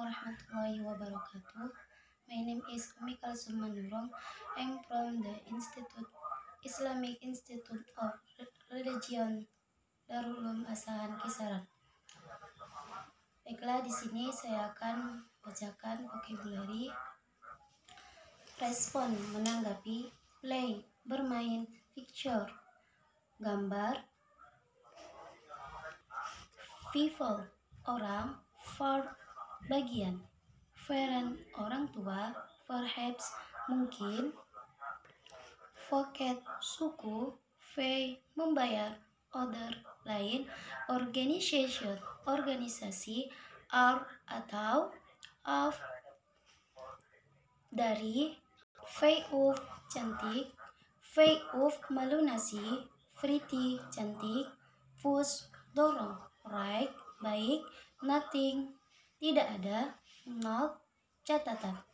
warahmatullahi wabarakatuh. My name is Mikal Sumanurong. I'm from the Islamic Institute of Religion Darul Ulum Asahan Kisaran. Baiklah, di sini saya akan bacakan vocabulary. Respon, menanggapi. Play, bermain. Picture, gambar. People, orang. Verb, bagian. Parent, orang tua. Perhaps, mungkin. Pocket, suku. Pay, membayar. Other, lain. Organization, organisasi. Are, atau. Of, dari. Pay of, cantik. Pay of, melunasi. Pretty, cantik. Push, dorong. Right, baik. Nothing, tidak ada. Not, catatan.